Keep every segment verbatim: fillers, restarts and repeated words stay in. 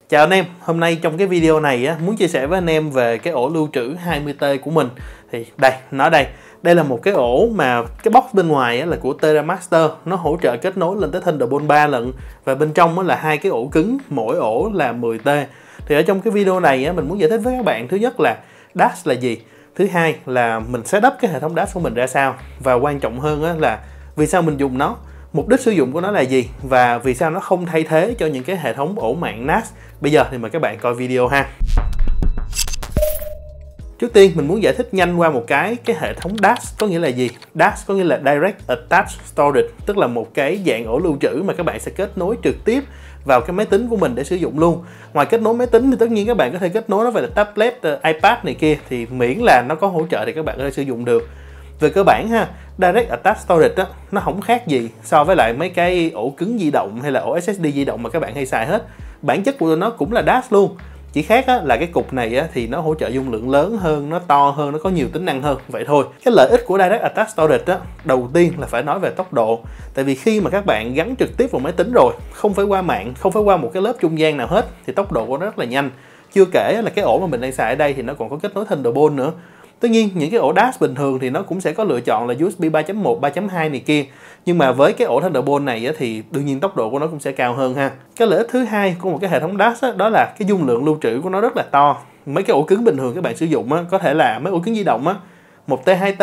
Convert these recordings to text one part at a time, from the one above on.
Chào anh em, hôm nay trong cái video này á, muốn chia sẻ với anh em về cái ổ lưu trữ hai mươi T của mình. Thì đây, nó đây, đây là một cái ổ mà cái box bên ngoài á, là của TerraMaster, nó hỗ trợ kết nối lên tới Thunderbolt ba lận. Và bên trong á, là hai cái ổ cứng, mỗi ổ là mười T. Thì ở trong cái video này á, mình muốn giải thích với các bạn, thứ nhất là dash là gì, thứ hai là mình setup cái hệ thống dash của mình ra sao, và quan trọng hơn á, là vì sao mình dùng nó, mục đích sử dụng của nó là gì, và vì sao nó không thay thế cho những cái hệ thống ổ mạng NAS. Bây giờ thì mời các bạn coi video ha. Trước tiên mình muốn giải thích nhanh qua một cái cái hệ thống dash có nghĩa là gì. Dash có nghĩa là Direct Attached Storage, tức là một cái dạng ổ lưu trữ mà các bạn sẽ kết nối trực tiếp vào cái máy tính của mình để sử dụng luôn. Ngoài kết nối máy tính thì tất nhiên các bạn có thể kết nối nó về là tablet, iPad này kia, thì miễn là nó có hỗ trợ thì các bạn có thể sử dụng được. Về cơ bản ha, Direct Attached Storage á, nó không khác gì so với lại mấy cái ổ cứng di động hay là ổ ét ét đê di động mà các bạn hay xài hết. Bản chất của nó cũng là dash luôn. Chỉ khác á, là cái cục này á, thì nó hỗ trợ dung lượng lớn hơn, nó to hơn, nó có nhiều tính năng hơn, vậy thôi. Cái lợi ích của Direct Attached Storage á, đầu tiên là phải nói về tốc độ. Tại vì khi mà các bạn gắn trực tiếp vào máy tính rồi, không phải qua mạng, không phải qua một cái lớp trung gian nào hết, thì tốc độ của nó rất là nhanh. Chưa kể là cái ổ mà mình đang xài ở đây thì nó còn có kết nối Thunderbolt nữa. Tất nhiên những cái ổ dash bình thường thì nó cũng sẽ có lựa chọn là u ét bê ba chấm một, ba chấm hai này kia. Nhưng mà với cái ổ Thunderbolt này á, thì đương nhiên tốc độ của nó cũng sẽ cao hơn ha. Cái lợi ích thứ hai của một cái hệ thống dash á, đó là cái dung lượng lưu trữ của nó rất là to. Mấy cái ổ cứng bình thường các bạn sử dụng á, có thể là mấy ổ cứng di động á, một T, hai T.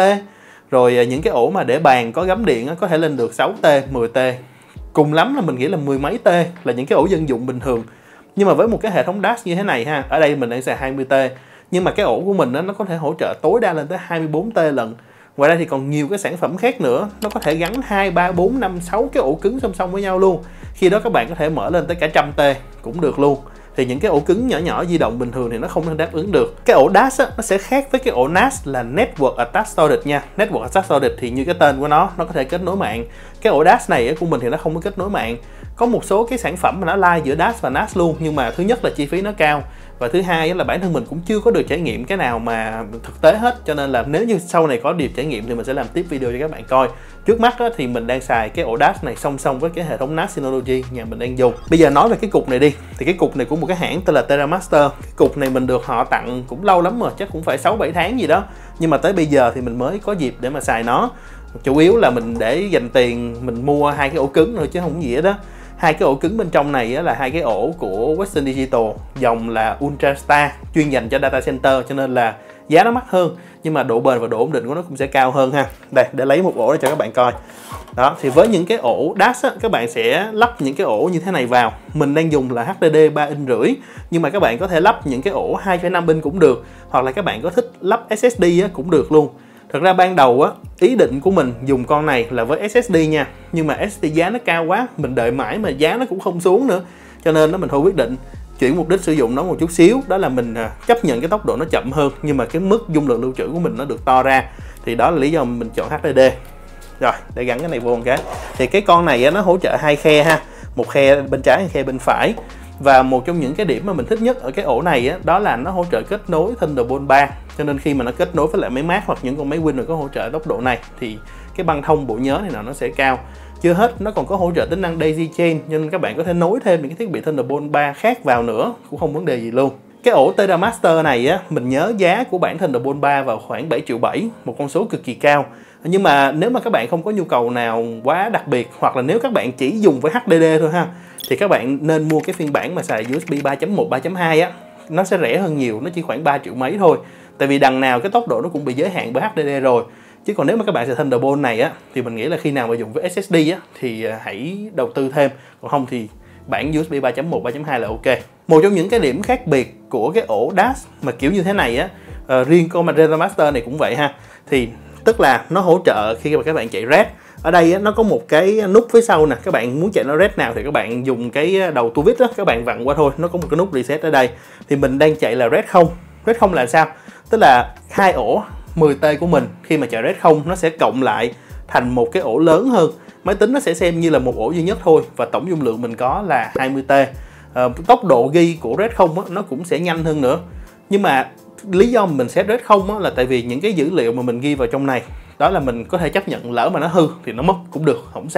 Rồi những cái ổ mà để bàn có gắm điện á, có thể lên được sáu T, mười T. Cùng lắm là mình nghĩ là mười mấy T là những cái ổ dân dụng bình thường. Nhưng mà với một cái hệ thống dash như thế này ha, ở đây mình đang xài hai mươi T. Nhưng mà cái ổ của mình đó, nó có thể hỗ trợ tối đa lên tới hai mươi bốn T lần. Ngoài ra thì còn nhiều cái sản phẩm khác nữa, nó có thể gắn hai, ba, bốn, năm, sáu cái ổ cứng song song với nhau luôn. Khi đó các bạn có thể mở lên tới cả trăm T cũng được luôn. Thì những cái ổ cứng nhỏ nhỏ di động bình thường thì nó không thể đáp ứng được. Cái ổ dash á, nó sẽ khác với cái ổ NAS là Network Attached Storage nha. Network Attached Storage thì như cái tên của nó, nó có thể kết nối mạng. Cái ổ dash này của mình thì nó không có kết nối mạng. Có một số cái sản phẩm mà nó lai giữa dash và NAS luôn, nhưng mà thứ nhất là chi phí nó cao, và thứ hai là bản thân mình cũng chưa có được trải nghiệm cái nào mà thực tế hết, cho nên là nếu như sau này có dịp trải nghiệm thì mình sẽ làm tiếp video cho các bạn coi. Trước mắt á, thì mình đang xài cái ổ dash này song song với cái hệ thống NAS Synology nhà mình đang dùng. Bây giờ nói về cái cục này đi, thì cái cục này của một cái hãng tên là TerraMaster. Cái cục này mình được họ tặng cũng lâu lắm rồi, chắc cũng phải sáu bảy tháng gì đó, nhưng mà tới bây giờ thì mình mới có dịp để mà xài nó. Chủ yếu là mình để dành tiền mình mua hai cái ổ cứng thôi chứ không có gì hết đó. Hai cái ổ cứng bên trong này là hai cái ổ của Western Digital, dòng là Ultrastar, chuyên dành cho data center, cho nên là giá nó mắc hơn, nhưng mà độ bền và độ ổn định của nó cũng sẽ cao hơn ha. Đây, để lấy một ổ để cho các bạn coi. Đó, thì với những cái ổ dash á, các bạn sẽ lắp những cái ổ như thế này vào. Mình đang dùng là hát đê đê ba inch rưỡi, nhưng mà các bạn có thể lắp những cái ổ hai phẩy năm inch cũng được, hoặc là các bạn có thích lắp ét ét đê á, cũng được luôn. Thật ra ban đầu á, ý định của mình dùng con này là với ét ét đê nha, nhưng mà ét ét đê giá nó cao quá, mình đợi mãi mà giá nó cũng không xuống nữa, cho nên nó mình thôi quyết định chuyển mục đích sử dụng nó một chút xíu, đó là mình chấp nhận cái tốc độ nó chậm hơn, nhưng mà cái mức dung lượng lưu trữ của mình nó được to ra, thì đó là lý do mình chọn hát đê đê. Rồi, để gắn cái này vô một cái, thì cái con này á, nó hỗ trợ hai khe ha, một khe bên trái, một khe bên phải. Và một trong những cái điểm mà mình thích nhất ở cái ổ này á, đó là nó hỗ trợ kết nối Thunderbolt ba. Cho nên khi mà nó kết nối với lại máy Mac hoặc những con máy Windows có hỗ trợ tốc độ này thì cái băng thông bộ nhớ này nào nó sẽ cao. Chưa hết, nó còn có hỗ trợ tính năng Daisy Chain, nên các bạn có thể nối thêm những cái thiết bị Thunderbolt ba khác vào nữa, cũng không vấn đề gì luôn. Cái ổ TerraMaster này á, mình nhớ giá của bản Thunderbolt ba vào khoảng bảy triệu bảy, một con số cực kỳ cao. Nhưng mà nếu mà các bạn không có nhu cầu nào quá đặc biệt, hoặc là nếu các bạn chỉ dùng với hát đê đê thôi ha, thì các bạn nên mua cái phiên bản mà xài u ét bê ba chấm một, ba chấm hai á, nó sẽ rẻ hơn nhiều, nó chỉ khoảng ba triệu mấy thôi. Tại vì đằng nào cái tốc độ nó cũng bị giới hạn bởi hát đê đê rồi. Chứ còn nếu mà các bạn xài Thunderbolt này á, thì mình nghĩ là khi nào mà dùng với ét ét đê á, thì hãy đầu tư thêm, còn không thì bản u ét bê ba chấm một, ba chấm hai là ok. Một trong những cái điểm khác biệt của cái ổ dash mà kiểu như thế này á, uh, riêng con TerraMaster này cũng vậy ha, thì tức là nó hỗ trợ khi mà các bạn chạy RAID. Ở đây á, nó có một cái nút phía sau nè, các bạn muốn chạy nó RAID nào thì các bạn dùng cái đầu tua vít á, các bạn vặn qua thôi, nó có một cái nút reset ở đây. Thì mình đang chạy là RAID không. RAID không là sao? Tức là hai ổ mười T của mình khi mà chạy RAID không nó sẽ cộng lại thành một cái ổ lớn hơn. Máy tính nó sẽ xem như là một ổ duy nhất thôi, và tổng dung lượng mình có là hai mươi T. À, tốc độ ghi của RAID không á, nó cũng sẽ nhanh hơn nữa. Nhưng mà lý do mình set RAID không á, là tại vì những cái dữ liệu mà mình ghi vào trong này, đó là mình có thể chấp nhận lỡ mà nó hư thì nó mất cũng được, không sao.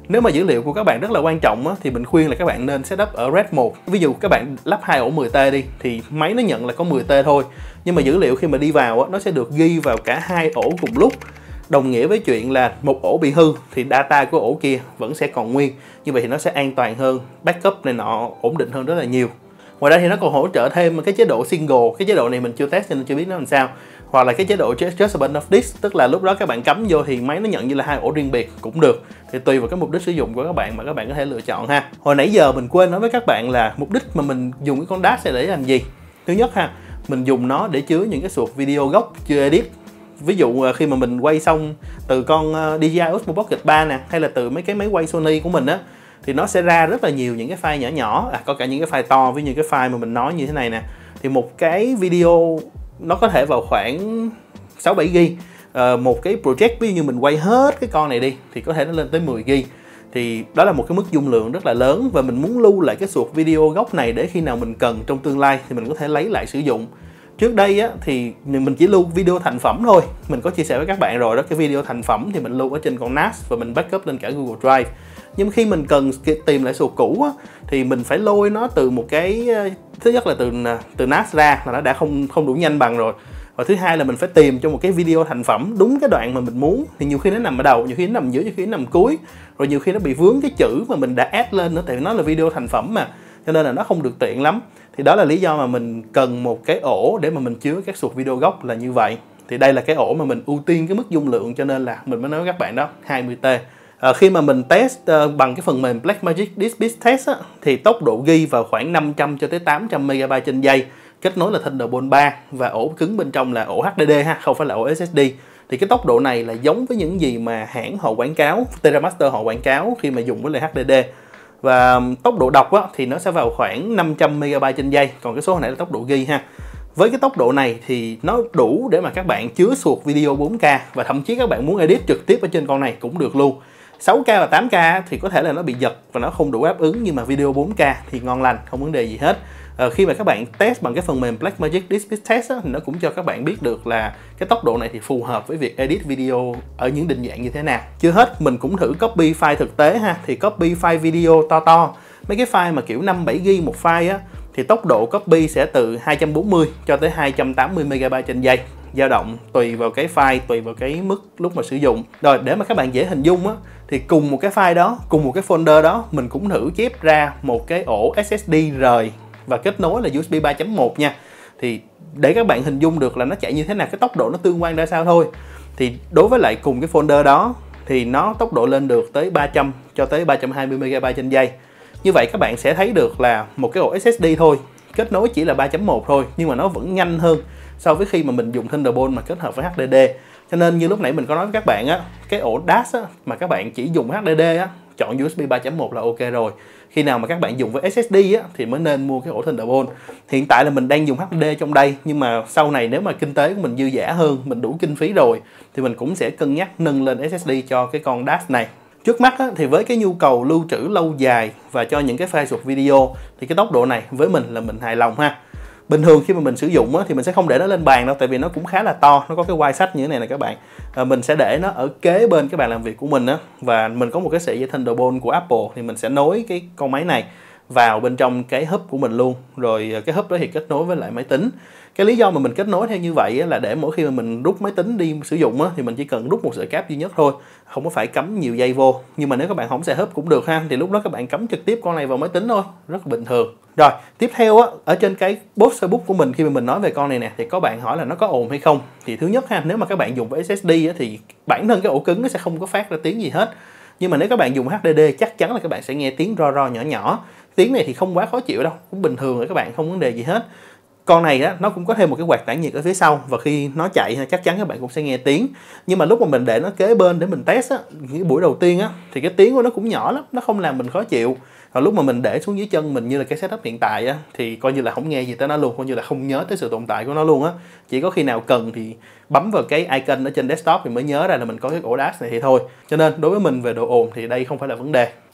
Nếu mà dữ liệu của các bạn rất là quan trọng á, thì mình khuyên là các bạn nên setup ở RAID một. Ví dụ các bạn lắp hai ổ mười T đi thì máy nó nhận là có mười T thôi, nhưng mà dữ liệu khi mà đi vào á, nó sẽ được ghi vào cả hai ổ cùng lúc, đồng nghĩa với chuyện là một ổ bị hư thì data của ổ kia vẫn sẽ còn nguyên. Như vậy thì nó sẽ an toàn hơn, backup này nọ ổn định hơn rất là nhiều. Ngoài ra thì nó còn hỗ trợ thêm cái chế độ single. Cái chế độ này mình chưa test nên chưa biết nó làm sao. Hoặc là cái chế độ just a bunch of disk, tức là lúc đó các bạn cắm vô thì máy nó nhận như là hai ổ riêng biệt cũng được. Thì tùy vào cái mục đích sử dụng của các bạn mà các bạn có thể lựa chọn ha. Hồi nãy giờ mình quên nói với các bạn là mục đích mà mình dùng cái con dash này để làm gì. Thứ nhất ha, mình dùng nó để chứa những cái suột video gốc chưa edit. Ví dụ khi mà mình quay xong từ con đê gi i Osmo Pocket ba nè, hay là từ mấy cái máy quay Sony của mình á, thì nó sẽ ra rất là nhiều những cái file nhỏ nhỏ, à, có cả những cái file to với những cái file mà mình nói như thế này nè. Thì một cái video nó có thể vào khoảng sáu bảy gi-ga-bai. à, Một cái project ví dụ như mình quay hết cái con này đi thì có thể nó lên tới mười gi-ga-bai. Thì đó là một cái mức dung lượng rất là lớn, và mình muốn lưu lại cái suột video gốc này để khi nào mình cần trong tương lai thì mình có thể lấy lại sử dụng. Trước đây á, thì mình chỉ lưu video thành phẩm thôi. Mình có chia sẻ với các bạn rồi đó, cái video thành phẩm thì mình lưu ở trên con NAS và mình backup lên cả Google Drive. Nhưng khi mình cần tìm lại suột cũ á, thì mình phải lôi nó từ một cái, thứ nhất là từ từ NAS ra là nó đã không không đủ nhanh bằng rồi. Và thứ hai là mình phải tìm cho một cái video thành phẩm đúng cái đoạn mà mình muốn. Thì nhiều khi nó nằm ở đầu, nhiều khi nó nằm giữa, nhiều khi nó nằm cuối. Rồi nhiều khi nó bị vướng cái chữ mà mình đã add lên nữa, tại vì nó là video thành phẩm mà. Cho nên là nó không được tiện lắm. Thì đó là lý do mà mình cần một cái ổ để mà mình chứa các suột video gốc là như vậy. Thì đây là cái ổ mà mình ưu tiên cái mức dung lượng, cho nên là mình mới nói với các bạn đó, hai mươi T. À, khi mà mình test uh, bằng cái phần mềm Blackmagic Disk Speed Test á, thì tốc độ ghi vào khoảng năm trăm cho tới tám trăm mega-bai trên giây. Kết nối là Thunderbolt ba và ổ cứng bên trong là ổ hát đê đê ha, không phải là ổ ét ét đê. Thì cái tốc độ này là giống với những gì mà hãng họ quảng cáo, TerraMaster họ quảng cáo khi mà dùng với lại hát đê đê. Và tốc độ đọc á, thì nó sẽ vào khoảng năm trăm mega-bai trên giây, còn cái số hồi nãy là tốc độ ghi ha. Với cái tốc độ này thì nó đủ để mà các bạn chứa suột video bốn K, và thậm chí các bạn muốn edit trực tiếp ở trên con này cũng được luôn. sáu K và tám K thì có thể là nó bị giật và nó không đủ đáp ứng, nhưng mà video bốn K thì ngon lành, không vấn đề gì hết. À, khi mà các bạn test bằng cái phần mềm Blackmagic Disk Speed Test á, thì nó cũng cho các bạn biết được là cái tốc độ này thì phù hợp với việc edit video ở những định dạng như thế nào. Chưa hết, mình cũng thử copy file thực tế ha. Thì copy file video to to, mấy cái file mà kiểu năm bảy gi-ga-bai một file á, thì tốc độ copy sẽ từ hai trăm bốn mươi cho tới hai trăm tám mươi mega-bai trên giây, dao động tùy vào cái file, tùy vào cái mức lúc mà sử dụng. Rồi để mà các bạn dễ hình dung á, thì cùng một cái file đó, cùng một cái folder đó, mình cũng thử chép ra một cái ổ ét ét đê rời và kết nối là u ét bê ba chấm một nha. Thì để các bạn hình dung được là nó chạy như thế nào, cái tốc độ nó tương quan ra sao thôi. Thì đối với lại cùng cái folder đó thì nó tốc độ lên được tới ba trăm cho tới ba trăm hai mươi mega-bai trên giây. Như vậy các bạn sẽ thấy được là một cái ổ ét ét đê thôi, kết nối chỉ là ba chấm một thôi, nhưng mà nó vẫn nhanh hơn so với khi mà mình dùng Thunderbolt mà kết hợp với hát đê đê. Cho nên như lúc nãy mình có nói với các bạn á, cái ổ dash á, mà các bạn chỉ dùng hát đê đê á, chọn u ét bê ba chấm một là ok rồi. Khi nào mà các bạn dùng với ét ét đê á, thì mới nên mua cái ổ Thunderbolt. Hiện tại là mình đang dùng hát đê đê trong đây, nhưng mà sau này nếu mà kinh tế của mình dư dả hơn, mình đủ kinh phí rồi, thì mình cũng sẽ cân nhắc nâng lên ét ét đê cho cái con dash này. Trước mắt á, thì với cái nhu cầu lưu trữ lâu dài và cho những cái file suột video thì cái tốc độ này với mình là mình hài lòng ha. Bình thường khi mà mình sử dụng á, thì mình sẽ không để nó lên bàn đâu, tại vì nó cũng khá là to, nó có cái quai sách như thế này nè các bạn. À, mình sẽ để nó ở kế bên cái bàn làm việc của mình á, và mình có một cái sợi dây Thunderbolt của Apple thì mình sẽ nối cái con máy này vào bên trong cái hub của mình luôn. Rồi cái hub đó thì kết nối với lại máy tính. Cái lý do mà mình kết nối theo như vậy á, là để mỗi khi mà mình rút máy tính đi sử dụng á, thì mình chỉ cần rút một sợi cáp duy nhất thôi, không có phải cắm nhiều dây vô. Nhưng mà nếu các bạn không xài hub cũng được ha, thì lúc đó các bạn cắm trực tiếp con này vào máy tính thôi, rất bình thường. Rồi tiếp theo á, ở trên cái post Facebook của mình khi mà mình nói về con này nè, thì có bạn hỏi là nó có ồn hay không. Thì thứ nhất ha, nếu mà các bạn dùng với ét ét đê á, thì bản thân cái ổ cứng nó sẽ không có phát ra tiếng gì hết. Nhưng mà nếu các bạn dùng hát đê đê chắc chắn là các bạn sẽ nghe tiếng ro ro nhỏ nhỏ. Tiếng này thì không quá khó chịu đâu, cũng bình thường rồi các bạn, không vấn đề gì hết. Con này á, nó cũng có thêm một cái quạt tản nhiệt ở phía sau, và khi nó chạy chắc chắn các bạn cũng sẽ nghe tiếng. Nhưng mà lúc mà mình để nó kế bên để mình test á, cái buổi đầu tiên á, thì cái tiếng của nó cũng nhỏ lắm, nó không làm mình khó chịu. Còn lúc mà mình để xuống dưới chân mình như là cái setup hiện tại á, thì coi như là không nghe gì tới nó luôn, coi như là không nhớ tới sự tồn tại của nó luôn á. Chỉ có khi nào cần thì bấm vào cái icon ở trên desktop thì mới nhớ ra là mình có cái ổ dash này thì thôi. Cho nên đối với mình về độ ồn thì đây không phải là vấn đề.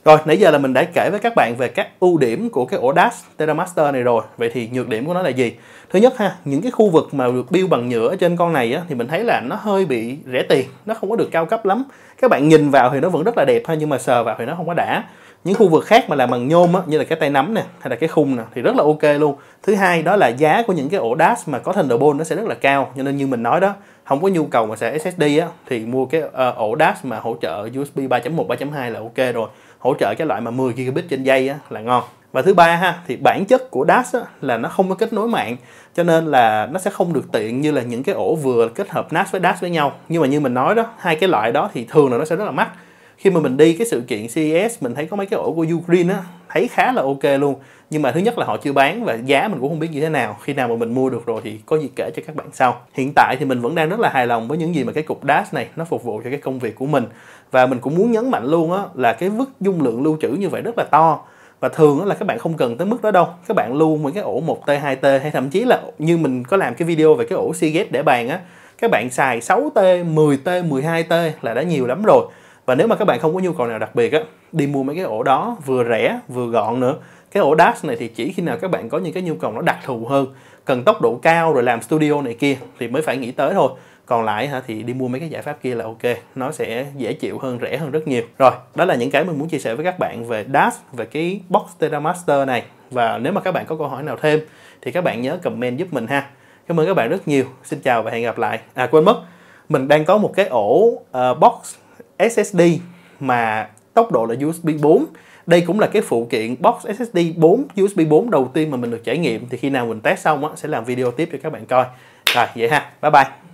Rồi, nãy giờ là mình đã kể với các bạn về các ưu điểm của cái ổ đê a ét TerraMaster này rồi. Vậy thì nhược điểm của nó là gì? Thứ nhất ha, những cái khu vực mà được build bằng nhựa ở trên con này á, thì mình thấy là nó hơi bị rẻ tiền, nó không có được cao cấp lắm. Các bạn nhìn vào thì nó vẫn rất là đẹp thôi, nhưng mà sờ vào thì nó không có đã. Những khu vực khác mà làm bằng nhôm á, như là cái tay nắm nè, hay là cái khung nè, thì rất là ok luôn. Thứ hai đó là giá của những cái ổ đê a ét mà có Thunderbolt nó sẽ rất là cao, cho nên như mình nói đó, không có nhu cầu mà xài ét ét đê á, thì mua cái uh, ổ đê a ét mà hỗ trợ u ét bê ba chấm một, ba chấm hai là ok rồi. Hỗ trợ cái loại mà mười gi ga bai trên giây á, là ngon. Và thứ ba ha, thì bản chất của đê a ét á, là nó không có kết nối mạng, cho nên là nó sẽ không được tiện như là những cái ổ vừa kết hợp en a ét với đê a ét với nhau. Nhưng mà như mình nói đó, hai cái loại đó thì thường là nó sẽ rất là mắc. Khi mà mình đi cái sự kiện xê e ét, mình thấy có mấy cái ổ của Ugreen á, thấy khá là ok luôn. Nhưng mà thứ nhất là họ chưa bán và giá mình cũng không biết như thế nào. Khi nào mà mình mua được rồi thì có gì kể cho các bạn sau. Hiện tại thì mình vẫn đang rất là hài lòng với những gì mà cái cục đê a ét này nó phục vụ cho cái công việc của mình. Và mình cũng muốn nhấn mạnh luôn á, là cái mức dung lượng lưu trữ như vậy rất là to. Và thường là các bạn không cần tới mức đó đâu. Các bạn lưu một cái ổ một tê, hai tê, hay thậm chí là như mình có làm cái video về cái ổ Seagate để bàn á, các bạn xài sáu tê, mười tê, mười hai tê là đã nhiều lắm rồi. Và nếu mà các bạn không có nhu cầu nào đặc biệt á, đi mua mấy cái ổ đó vừa rẻ vừa gọn nữa. Cái ổ đê a ét này thì chỉ khi nào các bạn có những cái nhu cầu nó đặc thù hơn, cần tốc độ cao rồi làm studio này kia thì mới phải nghĩ tới thôi. Còn lại hả thì đi mua mấy cái giải pháp kia là ok, nó sẽ dễ chịu hơn, rẻ hơn rất nhiều. Rồi, đó là những cái mình muốn chia sẻ với các bạn về đê a ét, về cái box TerraMaster này. Và nếu mà các bạn có câu hỏi nào thêm thì các bạn nhớ comment giúp mình ha. Cảm ơn các bạn rất nhiều. Xin chào và hẹn gặp lại. À quên mất, mình đang có một cái ổ uh, box ét ét đê mà tốc độ là u ét bê bốn. Đây cũng là cái phụ kiện box ét ét đê bốn u ét bê bốn đầu tiên mà mình được trải nghiệm. Thì khi nào mình test xong á, sẽ làm video tiếp cho các bạn coi. Rồi vậy ha, bye bye.